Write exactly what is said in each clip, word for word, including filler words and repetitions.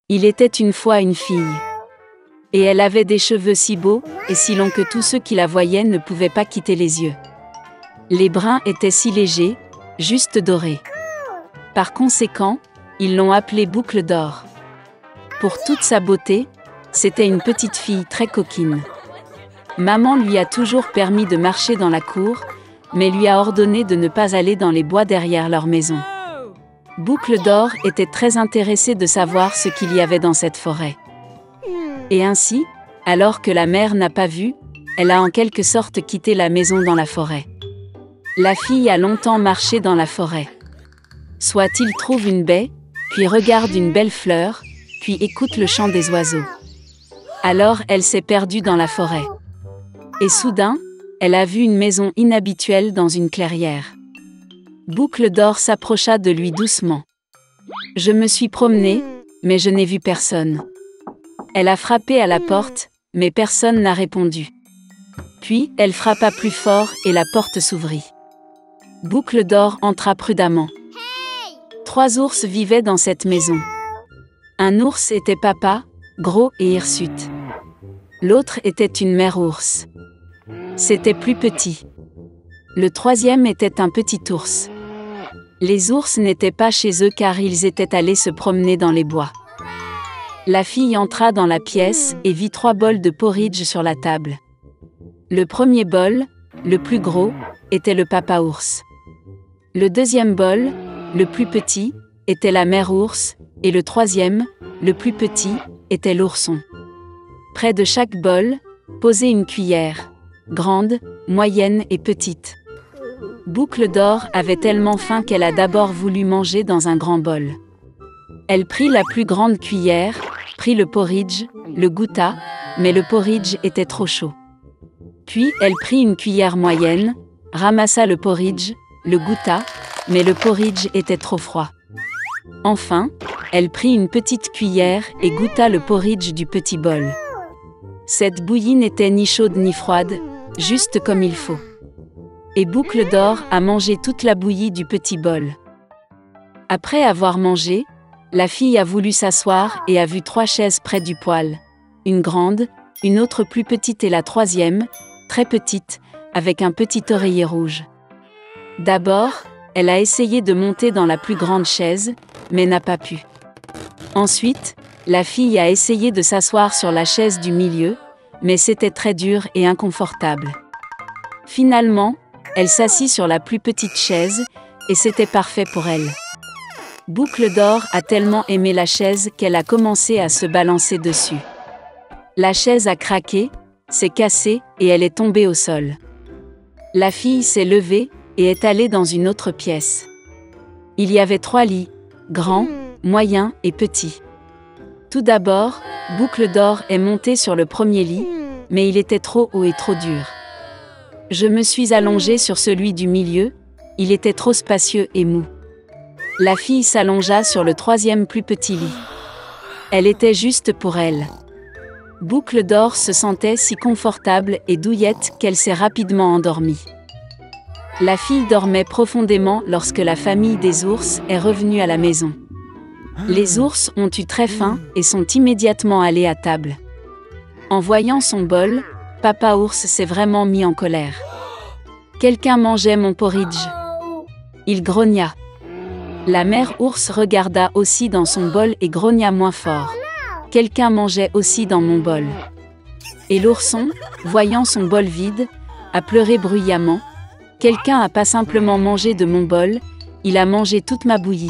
Il était une fois une fille. Et elle avait des cheveux si beaux et si longs que tous ceux qui la voyaient ne pouvaient pas quitter les yeux. Les brins étaient si légers, juste dorés. Par conséquent, ils l'ont appelée Boucle d'Or. Pour toute sa beauté, c'était une petite fille très coquine. Maman lui a toujours permis de marcher dans la cour, mais lui a ordonné de ne pas aller dans les bois derrière leur maison. Boucle d'Or était très intéressée de savoir ce qu'il y avait dans cette forêt. Et ainsi, alors que la mère n'a pas vu, elle a en quelque sorte quitté la maison dans la forêt. La fille a longtemps marché dans la forêt. Soit il trouve une baie, puis regarde une belle fleur, puis écoute le chant des oiseaux. Alors elle s'est perdue dans la forêt. Et soudain, elle a vu une maison inhabituelle dans une clairière. Boucle d'Or s'approcha de lui doucement. Je me suis promenée, mais je n'ai vu personne. Elle a frappé à la porte, mais personne n'a répondu. Puis, elle frappa plus fort et la porte s'ouvrit. Boucle d'Or entra prudemment. Trois ours vivaient dans cette maison. Un ours était papa, gros et hirsute. L'autre était une mère ours. C'était plus petit. Le troisième était un petit ours. Les ours n'étaient pas chez eux car ils étaient allés se promener dans les bois. La fille entra dans la pièce et vit trois bols de porridge sur la table. Le premier bol, le plus gros, était le papa ours. Le deuxième bol, le plus petit, était la mère ours, et le troisième, le plus petit, était l'ourson. Près de chaque bol, posait une cuillère, grande, moyenne et petite. Boucle d'Or avait tellement faim qu'elle a d'abord voulu manger dans un grand bol. Elle prit la plus grande cuillère, prit le porridge, le goûta, mais le porridge était trop chaud. Puis elle prit une cuillère moyenne, ramassa le porridge, le goûta, mais le porridge était trop froid. Enfin, elle prit une petite cuillère et goûta le porridge du petit bol. Cette bouillie n'était ni chaude ni froide, juste comme il faut. Et Boucle d'Or a mangé toute la bouillie du petit bol. Après avoir mangé, la fille a voulu s'asseoir et a vu trois chaises près du poêle. Une grande, une autre plus petite et la troisième, très petite, avec un petit oreiller rouge. D'abord, elle a essayé de monter dans la plus grande chaise, mais n'a pas pu. Ensuite, la fille a essayé de s'asseoir sur la chaise du milieu, mais c'était très dur et inconfortable. Finalement, elle s'assit sur la plus petite chaise, et c'était parfait pour elle. Boucle d'Or a tellement aimé la chaise qu'elle a commencé à se balancer dessus. La chaise a craqué, s'est cassée et elle est tombée au sol. La fille s'est levée et est allée dans une autre pièce. Il y avait trois lits, grands, moyens et petits. Tout d'abord, Boucle d'Or est montée sur le premier lit, mais il était trop haut et trop dur. Je me suis allongée sur celui du milieu, il était trop spacieux et mou. La fille s'allongea sur le troisième plus petit lit. Elle était juste pour elle. Boucle d'Or se sentait si confortable et douillette qu'elle s'est rapidement endormie. La fille dormait profondément lorsque la famille des ours est revenue à la maison. Les ours ont eu très faim et sont immédiatement allés à table. En voyant son bol, papa ours s'est vraiment mis en colère. Quelqu'un mangeait mon porridge. Il grogna. La mère ours regarda aussi dans son bol et grogna moins fort. Quelqu'un mangeait aussi dans mon bol. Et l'ourson, voyant son bol vide, a pleuré bruyamment. Quelqu'un n'a pas simplement mangé de mon bol, il a mangé toute ma bouillie.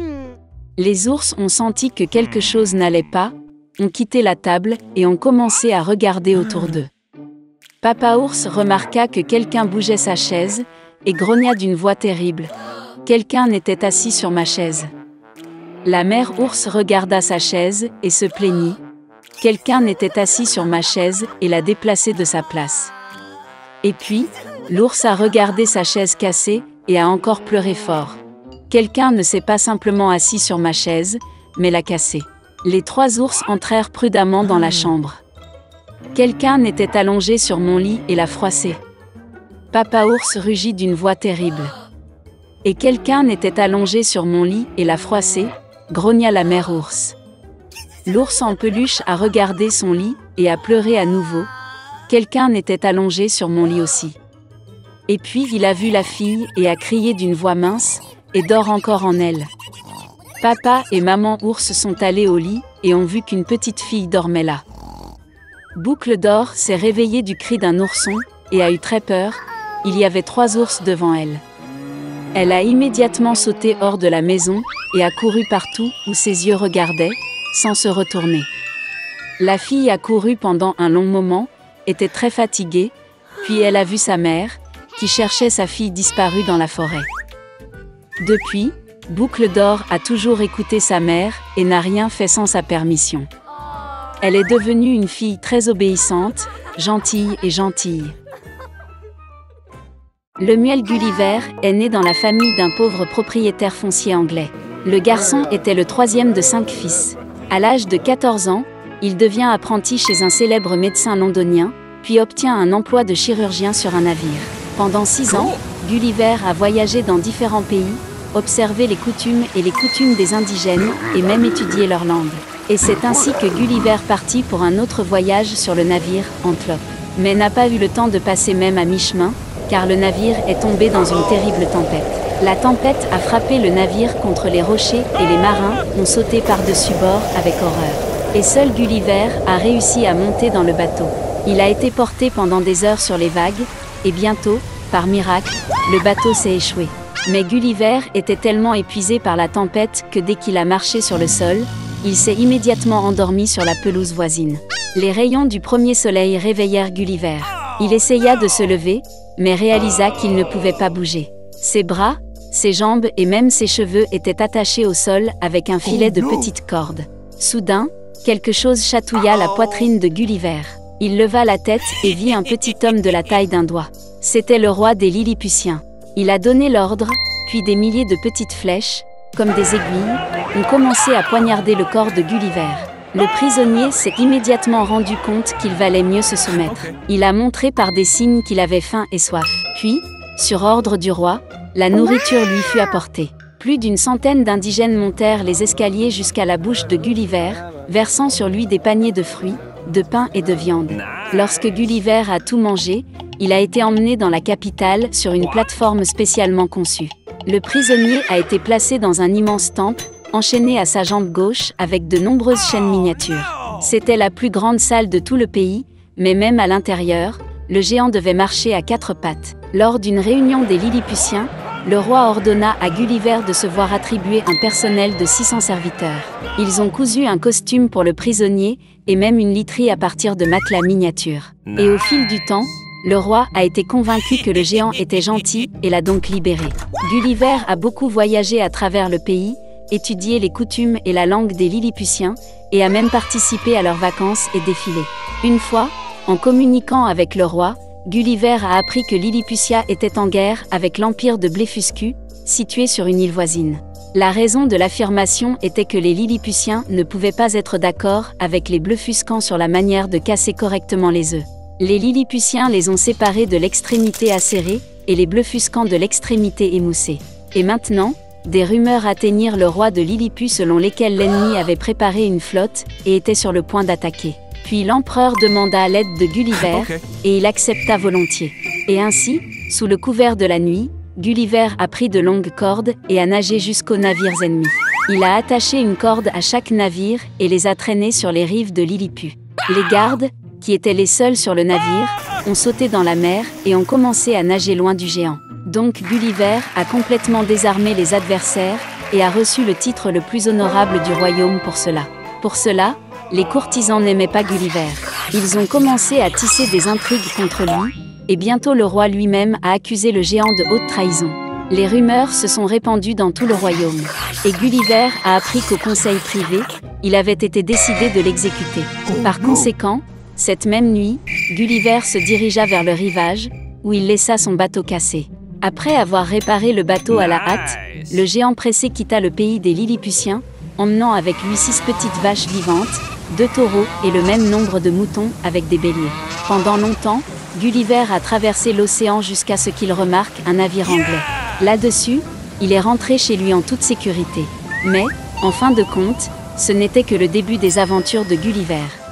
Les ours ont senti que quelque chose n'allait pas, ont quitté la table et ont commencé à regarder autour d'eux. Papa ours remarqua que quelqu'un bougeait sa chaise et grogna d'une voix terrible. Quelqu'un était assis sur ma chaise. La mère ours regarda sa chaise et se plaignit. Quelqu'un était assis sur ma chaise et l'a déplacée de sa place. Et puis, l'ours a regardé sa chaise cassée et a encore pleuré fort. Quelqu'un ne s'est pas simplement assis sur ma chaise, mais l'a cassée. Les trois ours entrèrent prudemment dans la chambre. Quelqu'un était allongé sur mon lit et l'a froissé. Papa ours rugit d'une voix terrible. Et quelqu'un était allongé sur mon lit et l'a froissé, grogna la mère ours. L'ours en peluche a regardé son lit et a pleuré à nouveau. Quelqu'un était allongé sur mon lit aussi. Et puis il a vu la fille et a crié d'une voix mince, et dort encore en elle. Papa et maman ours sont allés au lit et ont vu qu'une petite fille dormait là. Boucle d'or s'est réveillée du cri d'un ourson et a eu très peur. Il y avait trois ours devant elle. Elle a immédiatement sauté hors de la maison et a couru partout où ses yeux regardaient, sans se retourner. La fille a couru pendant un long moment, était très fatiguée, puis elle a vu sa mère, qui cherchait sa fille disparue dans la forêt. Depuis, Boucle d'or a toujours écouté sa mère et n'a rien fait sans sa permission. Elle est devenue une fille très obéissante, gentille et gentille. Lemuel Gulliver est né dans la famille d'un pauvre propriétaire foncier anglais. Le garçon était le troisième de cinq fils. À l'âge de quatorze ans, il devient apprenti chez un célèbre médecin londonien, puis obtient un emploi de chirurgien sur un navire. Pendant six ans, Gulliver a voyagé dans différents pays, observé les coutumes et les coutumes des indigènes, et même étudié leur langue. Et c'est ainsi que Gulliver partit pour un autre voyage sur le navire, Antlope. Mais n'a pas eu le temps de passer même à mi-chemin, car le navire est tombé dans une terrible tempête. La tempête a frappé le navire contre les rochers et les marins ont sauté par-dessus bord avec horreur. Et seul Gulliver a réussi à monter dans le bateau. Il a été porté pendant des heures sur les vagues, et bientôt, par miracle, le bateau s'est échoué. Mais Gulliver était tellement épuisé par la tempête que dès qu'il a marché sur le sol, il s'est immédiatement endormi sur la pelouse voisine. Les rayons du premier soleil réveillèrent Gulliver. Il essaya de se lever, mais réalisa qu'il ne pouvait pas bouger. Ses bras, ses jambes et même ses cheveux étaient attachés au sol avec un filet de petites cordes. Soudain, quelque chose chatouilla la poitrine de Gulliver. Il leva la tête et vit un petit homme de la taille d'un doigt. C'était le roi des Lilliputiens. Il a donné l'ordre, puis des milliers de petites flèches, comme des aiguilles, ont commencé à poignarder le corps de Gulliver. Le prisonnier s'est immédiatement rendu compte qu'il valait mieux se soumettre. Il a montré par des signes qu'il avait faim et soif. Puis, sur ordre du roi, la nourriture lui fut apportée. Plus d'une centaine d'indigènes montèrent les escaliers jusqu'à la bouche de Gulliver, versant sur lui des paniers de fruits, de pain et de viande. Lorsque Gulliver a tout mangé, il a été emmené dans la capitale sur une plateforme spécialement conçue. Le prisonnier a été placé dans un immense temple, enchaîné à sa jambe gauche avec de nombreuses chaînes miniatures. C'était la plus grande salle de tout le pays, mais même à l'intérieur, le géant devait marcher à quatre pattes. Lors d'une réunion des Lilliputiens, le roi ordonna à Gulliver de se voir attribuer un personnel de six cents serviteurs. Ils ont cousu un costume pour le prisonnier et même une literie à partir de matelas miniatures. Et au fil du temps, le roi a été convaincu que le géant était gentil et l'a donc libéré. Gulliver a beaucoup voyagé à travers le pays, étudié les coutumes et la langue des Lilliputiens, et a même participé à leurs vacances et défilés. Une fois, en communiquant avec le roi, Gulliver a appris que Lilliputia était en guerre avec l'empire de Blefuscu, situé sur une île voisine. La raison de l'affirmation était que les Lilliputiens ne pouvaient pas être d'accord avec les Blefuscans sur la manière de casser correctement les œufs. Les Lilliputiens les ont séparés de l'extrémité acérée et les Blefuscans de l'extrémité émoussée. Et maintenant, des rumeurs atteignirent le roi de Lilliput selon lesquelles l'ennemi avait préparé une flotte et était sur le point d'attaquer. Puis l'empereur demanda l'aide de Gulliver, okay. Et il accepta volontiers. Et ainsi, sous le couvert de la nuit, Gulliver a pris de longues cordes et a nagé jusqu'aux navires ennemis. Il a attaché une corde à chaque navire et les a traînés sur les rives de Lilliput. Les gardes, qui étaient les seuls sur le navire, ont sauté dans la mer et ont commencé à nager loin du géant. Donc Gulliver a complètement désarmé les adversaires et a reçu le titre le plus honorable du royaume pour cela. Pour cela, les courtisans n'aimaient pas Gulliver. Ils ont commencé à tisser des intrigues contre lui, et bientôt le roi lui-même a accusé le géant de haute trahison. Les rumeurs se sont répandues dans tout le royaume, et Gulliver a appris qu'au conseil privé, il avait été décidé de l'exécuter. Par conséquent, cette même nuit, Gulliver se dirigea vers le rivage, où il laissa son bateau cassé. Après avoir réparé le bateau à la hâte, le géant pressé quitta le pays des Lilliputiens, emmenant avec lui six petites vaches vivantes, deux taureaux et le même nombre de moutons avec des béliers. Pendant longtemps, Gulliver a traversé l'océan jusqu'à ce qu'il remarque un navire anglais. Là-dessus, il est rentré chez lui en toute sécurité. Mais, en fin de compte, Ce n'était que le début des aventures de Gulliver.